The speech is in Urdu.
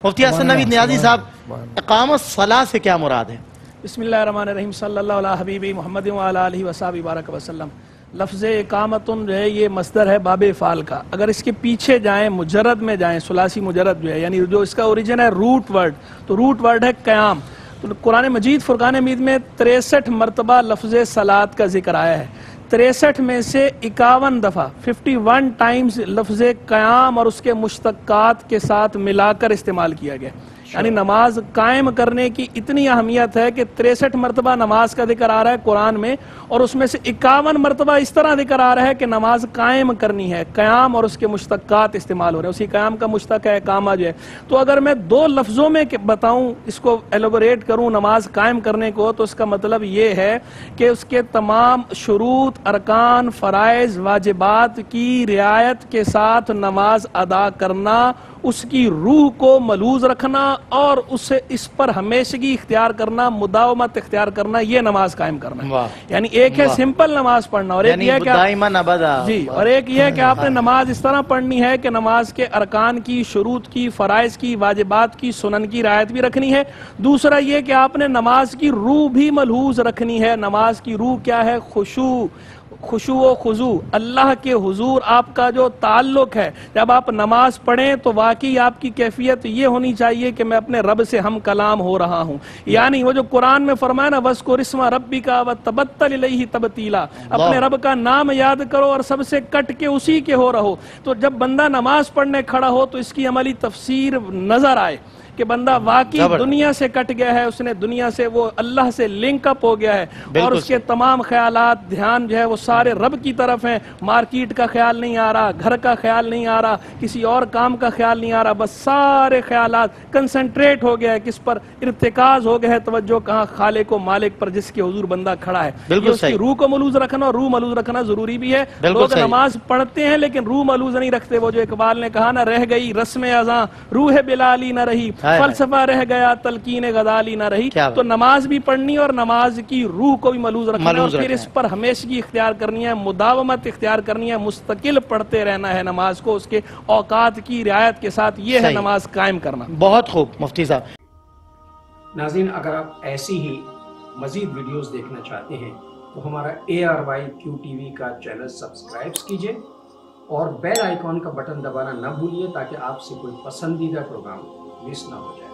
مفتی حسن نوید نیازی صاحب، اقامت صلاح سے کیا مراد ہے؟ بسم اللہ الرحمن الرحیم، صلی اللہ علیہ حبیبی محمد وعلی آلہ وصحبہ بارک وسلم۔ لفظ اقامتن جو ہے یہ مصدر ہے باب افعال کا، اگر اس کے پیچھے جائیں مجرد میں جائیں، ثلاثی مجرد جو ہے یعنی جو اس کا اوریجن ہے روٹ ورڈ، تو روٹ ورڈ ہے قیام۔ تو قرآن مجید فرقان حمید میں 63 مرتبہ لفظ صلاۃ کا ذکر آیا ہے، 63 میں سے 51 دفعہ 51 ٹائمز لفظ قیام اور اس کے مشتقات کے ساتھ ملا کر استعمال کیا گیا، یعنی نماز قائم کرنے کی اتنی اہمیت ہے کہ 63 مرتبہ نماز کا ذکر آ رہا ہے قرآن میں، اور اس میں سے 51 مرتبہ اس طرح ذکر آ رہا ہے کہ نماز قائم کرنی ہے، قیام اور اس کے مشتقات استعمال ہو رہے ہیں، اسی قیام کا مشتق ہے اقامہ جو ہے۔ تو اگر میں 2 لفظوں میں بتاؤں، اس کو ایلوبریٹ کروں نماز قائم کرنے کو، تو اس کا مطلب یہ ہے کہ اس کے تمام شروط، ارکان، فرائض، واجبات کی رعایت کے ساتھ نماز ادا کرنا، اس کی روح کو ملحوظ رکھنا اور اسے اس پر ہمیشگی اختیار کرنا، مداومت اختیار کرنا، یہ نماز قائم کرنا۔ یعنی ایک ہے سمپل نماز پڑھنا، اور ایک یہ ہے کہ دائماً ابدا، جی، اور ایک یہ ہے کہ آپ نے نماز اس طرح پڑھنی ہے کہ نماز کے ارکان کی، شروط کی، فرائض کی، واجبات کی، سنن کی رعایت بھی رکھنی ہے۔ دوسرا یہ کہ آپ نے نماز کی روح بھی ملحوظ رکھنی ہے۔ نماز کی روح کیا ہے؟ خشوع و خضوع، اللہ کے حضور آپ کا جو تعلق ہے۔ جب آپ نماز پڑھیں تو واقعی آپ کی کیفیت یہ ہونی چاہیے کہ میں اپنے رب سے ہم کلام ہو رہا ہوں، یعنی وہ جو قرآن میں فرمایا نا وَاذْكُرِ اسْمَ رَبِّكَ وَتَبَتَّلْ إِلَيْهِ تَبْتِيلًا، اپنے رب کا نام یاد کرو اور سب سے کٹ کے اسی کے ہو رہو۔ تو جب بندہ نماز پڑھنے کھڑا ہو تو اس کی عملی تفسیر نظر آئے کہ بندہ واقعی دنیا سے کٹ گیا ہے، اس نے دنیا سے، وہ اللہ سے لنک اپ ہو گیا ہے، اور اس کے تمام خیالات، دھیان جو ہے وہ سارے رب کی طرف ہیں، مارکیٹ کا خیال نہیں آ رہا، گھر کا خیال نہیں آ رہا، کسی اور کام کا خیال نہیں آ رہا، بس سارے خیالات کنسنٹریٹ ہو گیا ہے کس پر؟ ارتکاز ہو گیا ہے، توجہ کہاں؟ خالق و مالک پر، جس کے حضور بندہ کھڑا ہے۔ یہ اس کی روح کو ملحوظ رکھنا، اور روح ملحوظ رکھنا ضروری بھی ہے۔ لوگ نماز پڑھتے ہیں لیکن روح ملحوظ نہیں رکھتے، وہ جو اقبال نے کہا نا، رہ گئی رسم اذاں روح بلالی نہ رہی، فلسفہ رہ گیا تلقین غزالی نہ رہی۔ تو نماز بھی پڑھنی اور نماز کی روح کو بھی ملحوظ رکھنا، اور پھر اس پر ہمیشگی اختیار کرنی ہے، مداومت اختیار کرنی ہے، مستقل پڑھتے رہنا ہے نماز کو اس کے اوقات کی رعایت کے ساتھ، یہ ہے نماز قائم کرنا۔ بہت خوب مفتی صاحب۔ ناظرین، اگر آپ ایسی ہی مزید ویڈیوز دیکھنا چاہتے ہیں تو ہمارا ARYQTV کا چینل سبسکرائب کیجئے اور بیل آئیکن کا بٹن دبانا نہ بھولیے، تاکہ آپ سے کوئی پسندیدہ پروگرام مس نہ ہو جائے۔